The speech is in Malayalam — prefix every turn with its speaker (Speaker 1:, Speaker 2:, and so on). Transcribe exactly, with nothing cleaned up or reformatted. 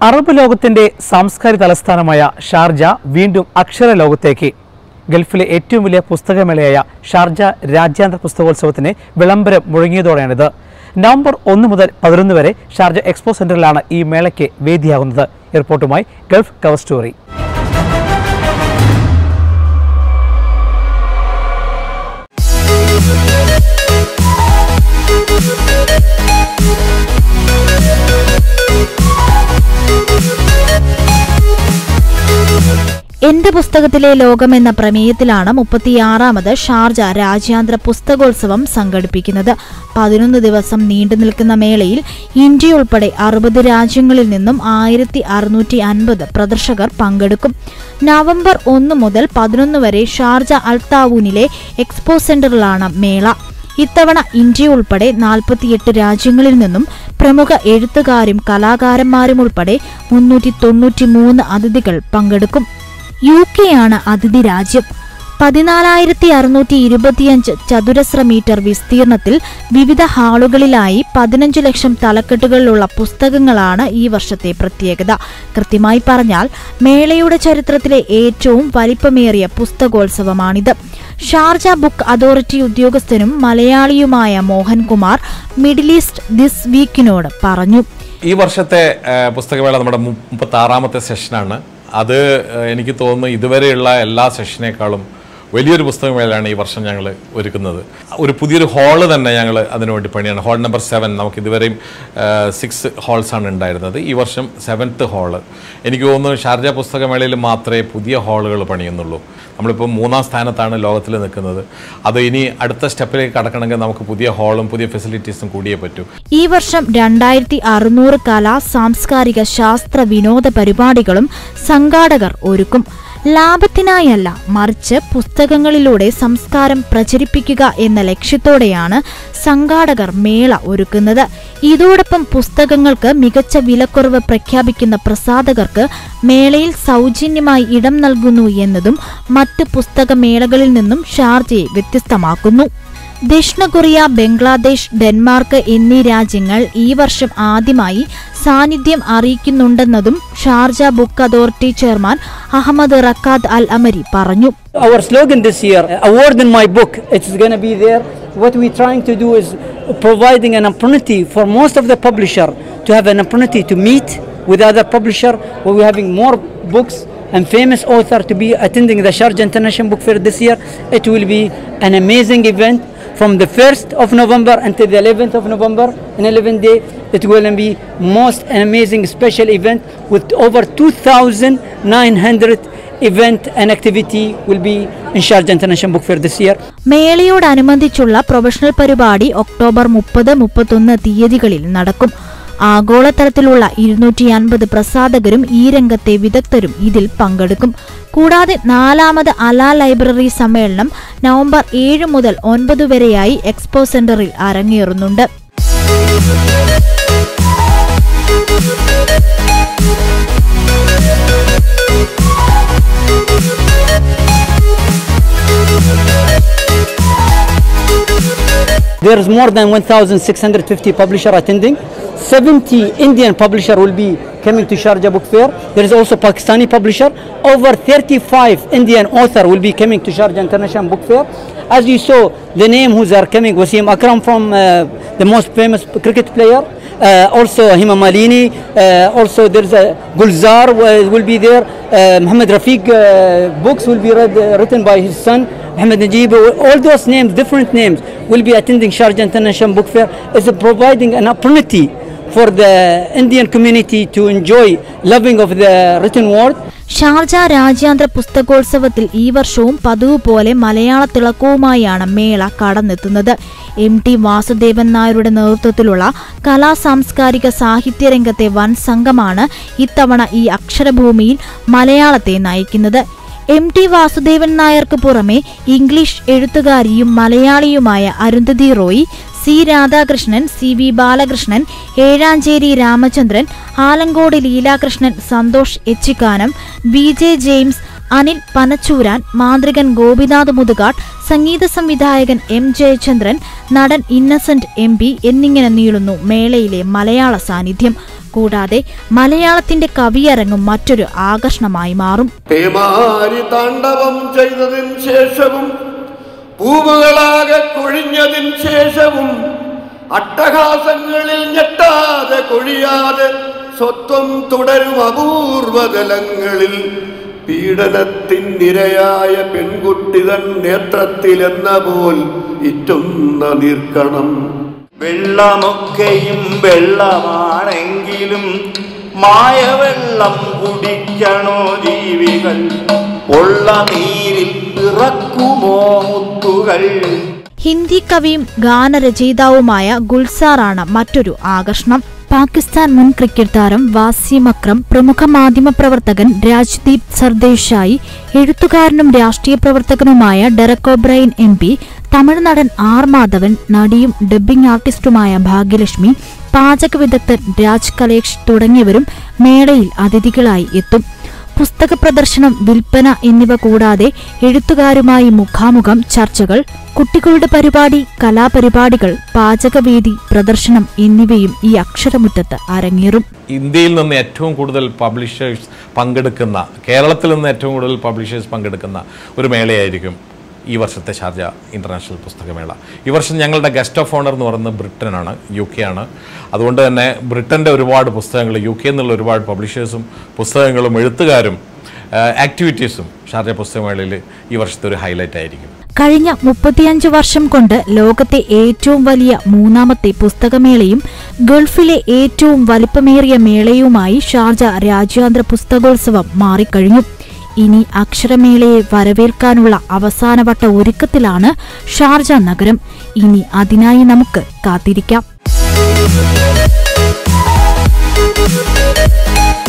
Speaker 1: അറബ് ലോകത്തിന്റെ സാംസ്കാരിക തലസ്ഥാനമായ ഷാർജ വീണ്ടും അക്ഷര ലോകത്തേക്ക്. ഗൾഫിലെ ഏറ്റവും വലിയ പുസ്തകമേളയായ ഷാർജ രാജ്യാന്തര പുസ്തകോത്സവത്തിന് വിളംബരം മുഴങ്ങിയതോടെയാണിത്. നവംബർ ഒന്ന് മുതൽ പതിനൊന്ന് വരെ ഷാർജ എക്സ്പോ സെന്ററിലാണ് ഈ മേളയ്ക്ക് വേദിയാകുന്നത്. റിപ്പോർട്ടുമായി ഗൾഫ് കവർ സ്റ്റോറി.
Speaker 2: എന്റെ പുസ്തകത്തിലെ ലോകം എന്ന പ്രമേയത്തിലാണ് മുപ്പത്തിയാറാമത് ഷാർജ രാജ്യാന്തര പുസ്തകോത്സവം സംഘടിപ്പിക്കുന്നത്. പതിനൊന്ന് ദിവസം നീണ്ടു നിൽക്കുന്ന മേളയിൽ ഇന്ത്യ ഉൾപ്പെടെ അറുപത് രാജ്യങ്ങളിൽ നിന്നും ആയിരത്തി അറുന്നൂറ്റി അൻപത് പ്രദർശകർ പങ്കെടുക്കും. നവംബർ ഒന്ന് മുതൽ പതിനൊന്ന് വരെ ഷാർജ അൽത്താവൂനിലെ എക്സ്പോ സെന്ററിലാണ് മേള. ഇത്തവണ ഇന്ത്യ ഉൾപ്പെടെ നാൽപ്പത്തിയെട്ട് രാജ്യങ്ങളിൽ നിന്നും പ്രമുഖ എഴുത്തുകാരും കലാകാരന്മാരും ഉൾപ്പെടെ മുന്നൂറ്റി തൊണ്ണൂറ്റി മൂന്ന് അതിഥികൾ പങ്കെടുക്കും. യു കെ ആണ് അതിഥി രാജ്യം. പതിനാലായിരത്തി അറുന്നൂറ്റി ഇരുപത്തിയഞ്ച് ചതുരശ്ര മീറ്റർ വിസ്തീർണത്തിൽ വിവിധ ഹാളുകളിലായി പതിനഞ്ചു ലക്ഷം തലക്കെട്ടുകളിലുള്ള പുസ്തകങ്ങളാണ് ഈ വർഷത്തെ പ്രത്യേകത. കൃത്യമായി പറഞ്ഞാൽ മേളയുടെ ചരിത്രത്തിലെ ഏറ്റവും വലിപ്പമേറിയ പുസ്തകോത്സവമാണിത്. ഷാർജ ബുക്ക് അതോറിറ്റി ഉദ്യോഗസ്ഥനും മലയാളിയുമായ മോഹൻകുമാർ മിഡിൽ ഈസ്റ്റ് ദിസ് വീക്കിനോട് പറഞ്ഞു.
Speaker 3: ഈ വർഷത്തെ പുസ്തകമേള നമ്മുടെ മുപ്പത്തി ആറാമത്തെ സെഷനാണ്. അത് എനിക്ക് തോന്നുന്നു ഇതുവരെയുള്ള എല്ലാ സെഷനേക്കാളും വലിയൊരു പുസ്തകമേളയാണ് ഈ വർഷം ഞങ്ങൾ ഒരുക്കുന്നത്. ഒരു പുതിയൊരു ഹാള് തന്നെ ഞങ്ങൾ അതിനുവേണ്ടി പണിയാണ്. Hall number seven. നമുക്ക് ഇതുവരെയും സിക്സ് ഹാൾസാണ് ഉണ്ടായിരുന്നത്. ഈ വർഷം സെവൻത്ത് ഹാള്. എനിക്ക് തോന്നുന്നു ഷാർജ പുസ്തകമേളയിൽ മാത്രമേ പുതിയ ഹാളുകൾ പണിയുന്നുള്ളൂ. നമ്മളിപ്പോൾ മൂന്നാം സ്ഥാനത്താണ് ലോകത്തിൽ നിൽക്കുന്നത്. അത് ഇനി അടുത്ത സ്റ്റെപ്പിലേക്ക് കടക്കണമെങ്കിൽ നമുക്ക് പുതിയ ഹാളും പുതിയ ഫെസിലിറ്റീസും കൂടിയേ പറ്റൂ.
Speaker 2: ഈ വർഷം രണ്ടായിരത്തി അറുന്നൂറ് കലാ സാംസ്കാരിക ശാസ്ത്ര വിനോദ പരിപാടികളും സംഘാടകർ ഒരുക്കും. ലാഭത്തിനായല്ല, മറിച്ച് പുസ്തകങ്ങളിലൂടെ സംസ്കാരം പ്രചരിപ്പിക്കുക എന്ന ലക്ഷ്യത്തോടെയാണ് സംഘാടകർ മേള ഒരുക്കുന്നത്. ഇതോടൊപ്പം പുസ്തകങ്ങൾക്ക് മികച്ച വിലക്കുറവ് പ്രഖ്യാപിക്കുന്ന പ്രസാധകർക്ക് മേളയിൽ സൗജന്യമായി ഇടം നൽകുന്നു എന്നതും മറ്റ് പുസ്തകമേളകളിൽ നിന്നും ഷാർജയെ വ്യത്യസ്തമാക്കുന്നു. ദക്ഷിണ കൊറിയ, ബംഗ്ലാദേശ്, ഡെൻമാർക്ക് എന്നീ രാജ്യങ്ങൾ ഈ വർഷം ആദ്യമായി സാന്നിധ്യം അറിയിക്കുന്നുണ്ടെന്നതും Sharjah book authority chairman Ahmed Rakkad Al Ameri പറഞ്ഞു.
Speaker 4: Our slogan this year, a word in my book, it's going to be there. What we're trying to do is providing an opportunity for most of the publisher to have an opportunity to meet with other publisher. We're having more books and famous author to be attending the Sharjah International Book Fair this year. It will be an amazing event. From the first of November until the eleventh of November, in eleven day, it will be most amazing special event with over two thousand nine hundred event and activity will be in Sharjah International Book Fair this year.
Speaker 2: മേളയോടനുബന്ധിച്ചുള്ള പ്രൊഫഷണൽ പരിപാടി ഒക്ടോബർ മുപ്പത് മുപ്പത്തൊന്ന് തീയതികളിൽ നടക്കും. ആഗോളതലത്തിലുള്ള ഇരുന്നൂറ്റി അൻപത് പ്രസാധകരും ഈ രംഗത്തെ വിദഗ്ധരും ഇതിൽ പങ്കെടുക്കും. കൂടാതെ നാലാമത് അല ലൈബ്രറി സമ്മേളനം നവംബർ ഏഴ് മുതൽ ഒൻപത് വരെയായി എക്സ്പോ സെന്ററിൽ അരങ്ങേറുന്നുണ്ട്.
Speaker 4: There is more than one thousand six hundred fifty publisher attending. seventy Indian publisher will be coming to Sharjah Book Fair. There is also Pakistani publisher. Over thirty-five Indian author will be coming to Sharjah International Book Fair. As you saw, the name who's are coming, Wasim Akram from uh, the most famous cricket player. Uh, also Hima Malini. Uh, also there is a Gulzar uh, will be there. Uh, Muhammad Rafiq uh, books will be read, uh, written by his son. Muhammad Najib, all those names, different names, will be attending Sharjah International Book Fair. Is providing an opportunity for the Indian community to enjoy loving of the written word.
Speaker 2: Sharjah രാജ്യാന്തര പുസ്തകോത്സവത്തിൽ ഈ വർഷവും പതിവ് പോലെ മലയാള തിളക്കവുമായാണ് മേള കടന്നെത്തുന്നത്. എം ടി വാസുദേവൻ നായരുടെ നേതൃത്വത്തിലുള്ള കലാ സാംസ്കാരിക സാഹിത്യ രംഗത്തെ വൻ സംഘമാണ് ഇത്തവണ ഈ അക്ഷരഭൂമിയിൽ മലയാളത്തെ നയിക്കുന്നത്. എം ടി വാസുദേവൻ നായർക്ക് പുറമെ ഇംഗ്ലീഷ് എഴുത്തുകാരിയും മലയാളിയുമായ Arundhati Roy, C Radhakrishnan, C V Balakrishnan, Ezhacherry Ramachandran, Alankode Leelakrishnan, Santhosh Echikkanam, V J James, Anil Panachooran, മാന്ത്രികൻ ഗോപിനാഥ് മുതുകാട്, സംഗീത സംവിധായകൻ എം ജയചന്ദ്രൻ, നടൻ ഇന്നസെന്റ് എം പി എന്നിങ്ങനെ നീളുന്നു മേളയിലെ മലയാള സാന്നിധ്യം. കൂടാതെ മലയാളത്തിന്റെ കവിയരങ്ങും മറ്റൊരു ആകർഷണമായി മാറും.
Speaker 5: പേമാരി താണ്ഡവം ചെയ്തതിന് ശേഷവും പൂവുകളാകെ കൊഴിഞ്ഞതിന് ശേഷവും അട്ടഹാസങ്ങളിൽ ഞെട്ടാതെ കൊഴിയാതെ സ്വത്വം തുടരും അപൂർവതലങ്ങളിൽ പീഡനത്തിനിരയായ പെൺകുട്ടിതൻ നേത്രത്തിലെന്ന പോൽ ഇറ്റുന്ന നീർക്കണം.
Speaker 6: വെള്ളമൊക്കെയും വെള്ളമാണെങ്കിലും മായവെള്ളം കുടിക്കണോ ജീവികൾ? ഉള്ള നീരിൽ പിറക്കുമോ മുത്തുകൾ?
Speaker 2: ഹിന്ദി കവിയും ഗാനരചയിതാവുമായ ഗുൽസാറാണ് മറ്റൊരു ആകർഷണം. പാകിസ്ഥാൻ മുൻ ക്രിക്കറ്റ് താരം വാസിം അക്രം, പ്രമുഖ മാധ്യമപ്രവർത്തകൻ രാജ്ദീപ് സർദേശായി, എഴുത്തുകാരനും രാഷ്ട്രീയ പ്രവർത്തകനുമായ Derek O'Brien M P, Tamil നടൻ ആർ മാധവൻ, നടിയും ഡബ്ബിംഗ് ആർട്ടിസ്റ്റുമായ ഭാഗ്യലക്ഷ്മി, പാചക വിദഗ്ധൻ രാജ് കലേഷ് തുടങ്ങിയവരും മേളയിൽ അതിഥികളായി എത്തും. പുസ്തക പ്രദർശനം, വിൽപ്പന എന്നിവ കൂടാതെ എഴുത്തുകാരുമായി മുഖാമുഖം ചർച്ചകൾ, കുട്ടികളുടെ പരിപാടി, കലാപരിപാടികൾ, പാചകവേദി, പ്രദർശനം എന്നിവയും ഈ അക്ഷരമുറ്റത്ത് അരങ്ങേറും.
Speaker 3: ഇന്ത്യയിൽ നിന്ന് ഏറ്റവും കൂടുതൽ പബ്ലിഷേഴ്സ് പങ്കെടുക്കുന്ന, കേരളത്തിൽ നിന്ന് ഏറ്റവും കൂടുതൽ പബ്ലിഷേഴ്സ് പങ്കെടുക്കുന്ന ഒരു മേളയായിരിക്കും ഈ വർഷത്തെ ഷാർജ ഇൻ്റർനാഷണൽ പുസ്തകമേള. ഈ വർഷം ഞങ്ങളുടെ ഗസ്റ്റ് ഓഫ് ഓണർ എന്ന് പറയുന്നത് ബ്രിട്ടനാണ്, യു കെ ആണ്. അതുകൊണ്ട് തന്നെ ബ്രിട്ടൻ്റെ ഒരുപാട് പുസ്തകങ്ങൾ, യു കെ എന്നുള്ള ഒരുപാട് പബ്ലിഷേഴ്സും പുസ്തകങ്ങളും എഴുത്തുകാരും ആക്ടിവിറ്റീസും ഷാർജ പുസ്തകമേളയിൽ ഈ വർഷത്തെ ഒരു ഹൈലൈറ്റ് ആയിരിക്കും.
Speaker 2: കഴിഞ്ഞ മുപ്പത്തിയഞ്ച് വർഷം കൊണ്ട് ലോകത്തെ ഏറ്റവും വലിയ മൂന്നാമത്തെ പുസ്തകമേളയും ഗൾഫിലെ ഏറ്റവും വലിപ്പമേറിയ മേളയുമായി ഷാർജ രാജ്യാന്തര പുസ്തകോത്സവം മാറിക്കഴിഞ്ഞു. ഇനി അക്ഷരമേളയെ വരവേൽക്കാനുള്ള അവസാനവട്ട ഒരുക്കത്തിലാണ് ഷാർജ നഗരം. ഇനി അതിനായി നമുക്ക് കാത്തിരിക്കാം.